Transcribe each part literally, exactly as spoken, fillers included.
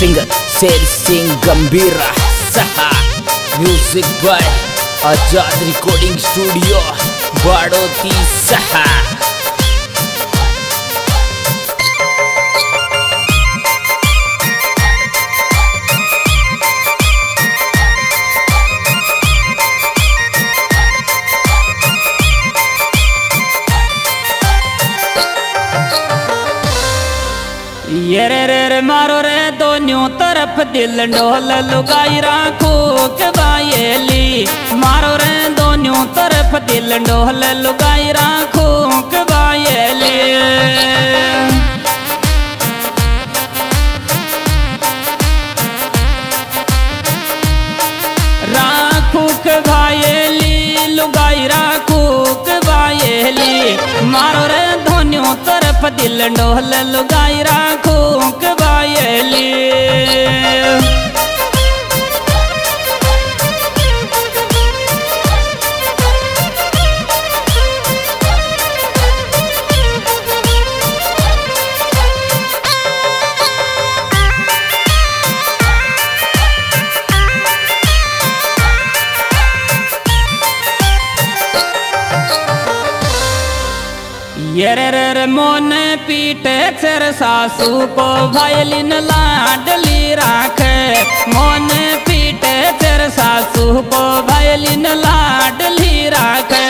Singer Sher Singh Gambhira सहा। Music by Azad recording studio Badoti सहा। ये रे रे रे मारो रे दोनों तरफ दिल डोल लुगाई राखो के बायली। मारो रे दोनों तरफ दिल डोल लुगाई राखो के बायली। राखो के बायली लुगाई राखो के बायली। मारो रे दोनों तरफ दिल डोल लुगाई राखो के बायली। ये रे रे रे मोने पीटे सिर सासू को वायलिन लाडली राखे। मोने पीटे सिर सासू को वायलिन लाडली राखे।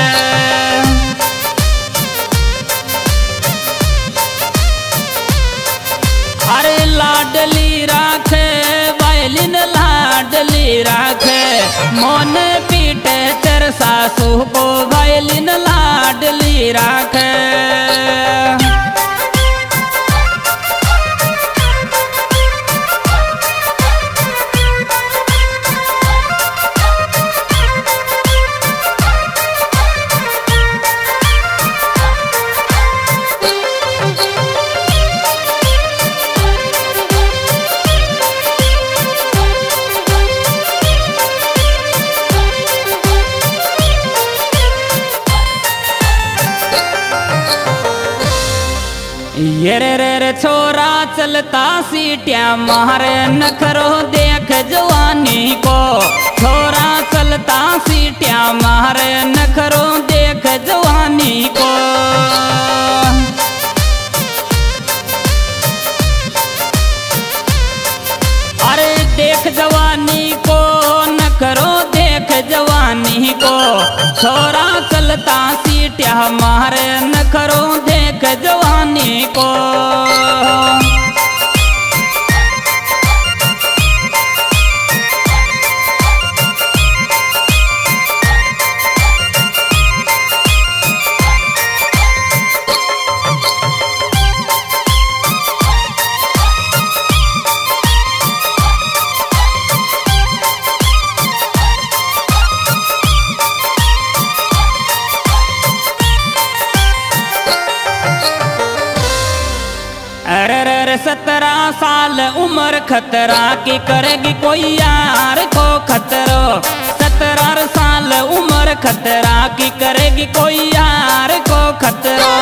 अरे लाडली राखे वायलिन लाडली राखे। मोने पीटे सिर सासू को वायलिन लाडली राखे। ये रे रे रे छोरा चलता सीटियां मारे नखरो देख जवानी को। छोरा चलता सीटियां मारे नखरो देख जवानी को। अरे देख जवानी को नखरो देख जवानी को। छोरा चलता सीटियां मारे नखरो देख जवानी को। सत्रह साल उम्र खतरा की करेगी कोई यार को खतरो। सत्रह साल उम्र खतरा की करेगी कोई यार को खतरो।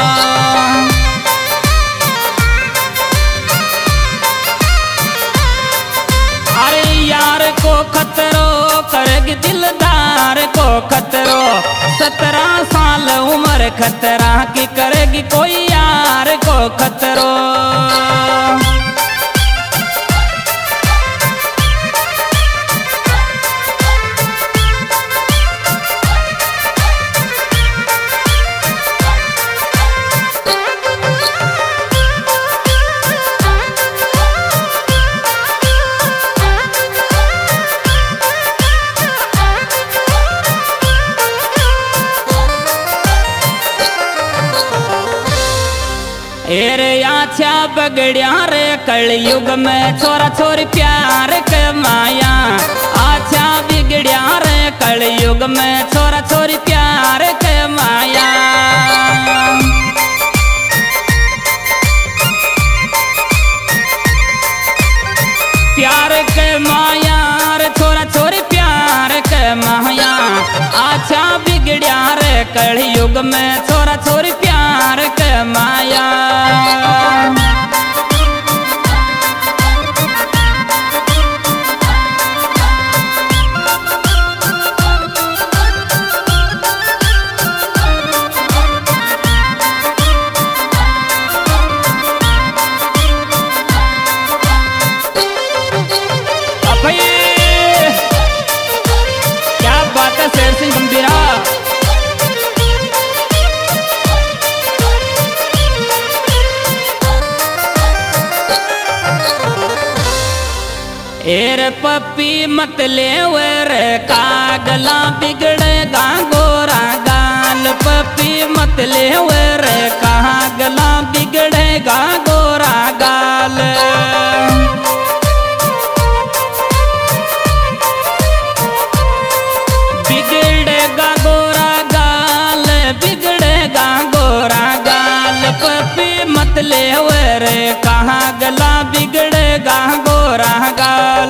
अरे यार को खतरो करेगी दिलदार को खतरो। सत्रह साल उम्र खतरा की करेगी कोई यार को खतरो। एरे आछा बगड़िया रे कलयुग में छोरा छोरी प्यार के माया। आछा बिगड़िया रे कलयुग में छोरा छोरी प्यार के माया। प्यार के माया रे छोरा छोरी प्यार के माया। आछा बिगड़िया रे कलयुग में छोरा छोरी प्यार के माया। एर पप्पी मत ले रे कागला बिगड़ेगा गोरा गाल। पप्पी मत ले रे कागला बिगड़ेगा गोरा गाल। बिगड़ेगा गोरा गाल, बिगड़ेगा गोरा गाल। पप्पी मत ले रे कहाँ गला बिगड़ेगा गोरा गाल।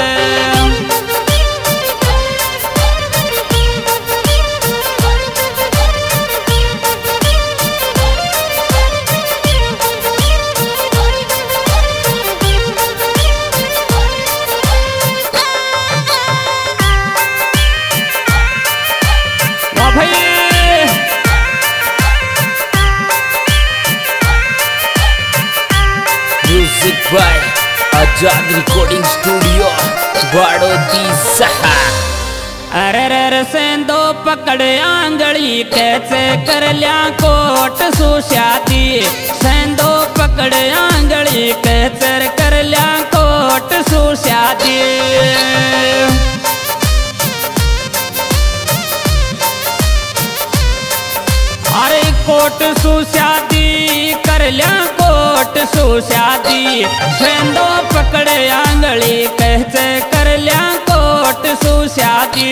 Music by Azad recording studio Badoti सहा। अरे रे सेंदो पकड़े आंगली कैसे कर लिया कोट सुशादी। सेंदो पकड़े आंगली कैसे कर लिया कोट सुशादी। अरे कोट सुशादी कर लिया कोट सुशादी। सेंदो पकड़े आंगली कैसे कर लिया कोट सुशादी।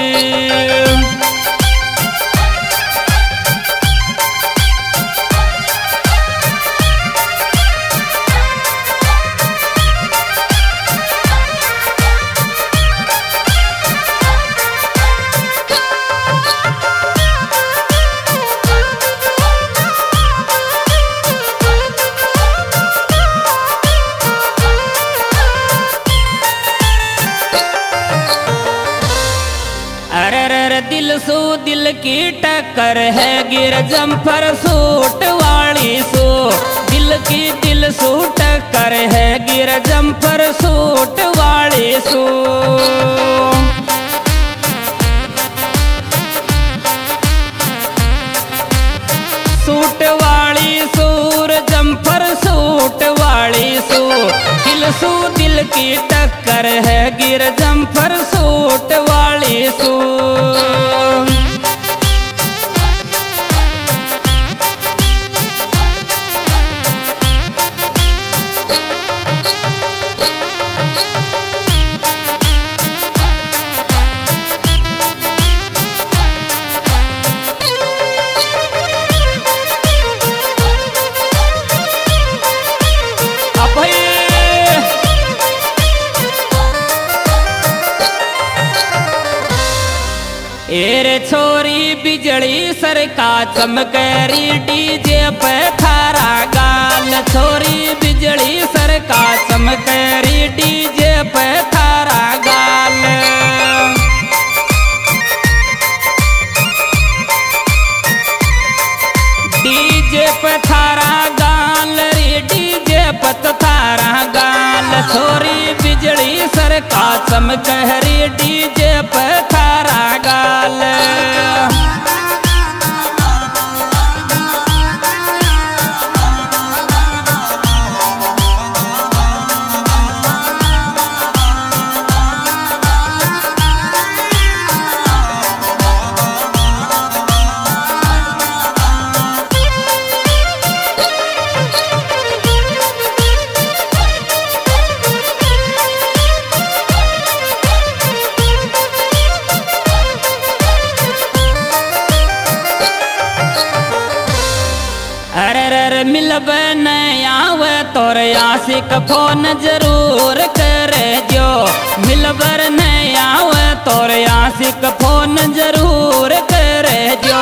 दिल सू दिल की टक्कर है गिर जम्फर सूट वाली सू। दिल की दिल सू टक्कर है गिर जम्फर सूट वाली सू। सूट वाली सूर जम्फर सूट वाली सू। दिल सू दिल की टक्कर है गिर जम्फर सूट वाली सू। एरे छोरी बिजली सरका चमकरी डीजे पे थारा गाल। छोरी बिजली सरका चमकरी डीजे पे थारा गाल। डीजे पे थारा गाल रे डीजे पे थारा गाल। छोरी बिजली सरका चमकरी डीजे पे थारा गाल। मिलब नहीं आवे तोर आशिक फोन जरूर कर जो। मिलबर नहीं आवे तोर आशिक फोन जरूर कर जो।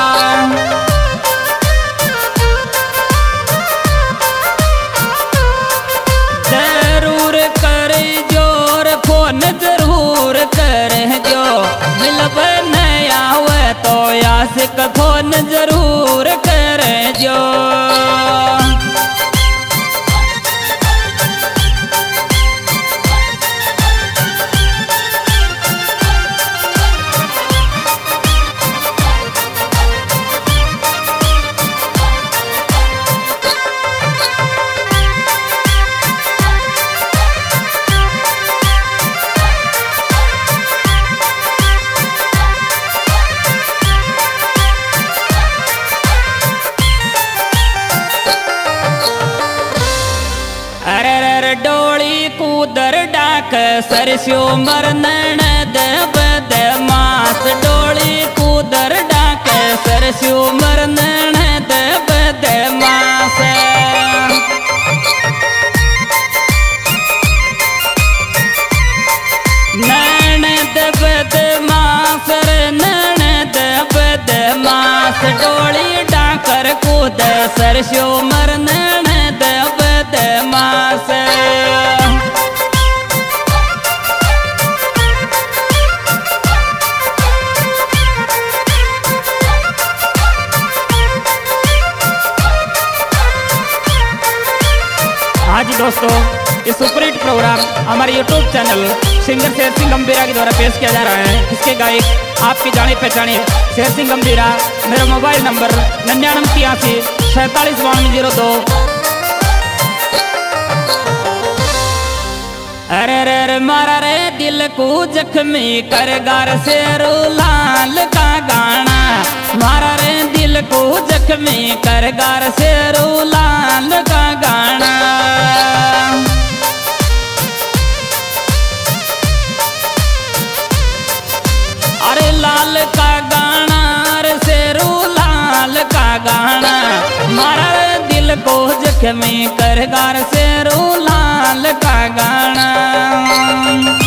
जरूर कर जोर फोन जरूर कर जो। मिलबर नहीं आवे तो आशिक फोन जरूर कर जो। डोली कूदर डाक सरस्यो मरनण देव मास डोली कूदर डाक सरस्यो मरनण देव मास नैण देव मास नैण देव मास डोली डाकर कूद सरस्यो मरनण देव मास हाँ जी दोस्तों, इस सुपरहिट प्रोग्राम हमारे YouTube channel singer Sher Singh गंभीरा के द्वारा पेश किया जा रहा है। इसके गायक आपकी जाने पहचाने शेर सिंह गंभीरा। मेरा मोबाइल नंबर निन्यानवे तिरासी सैंतालीस बावन जीरो दो। अरे रे मारा रे दिल को जख्मी कर गार से लाल का गाना, मारा रे दिल को जख्मी कर गार से लाल का गाना। अरे लाल का गाना रे शेरू लाल का गाना, मारा रे दिल को जख्मी कर गार शेरू लाल का गाना।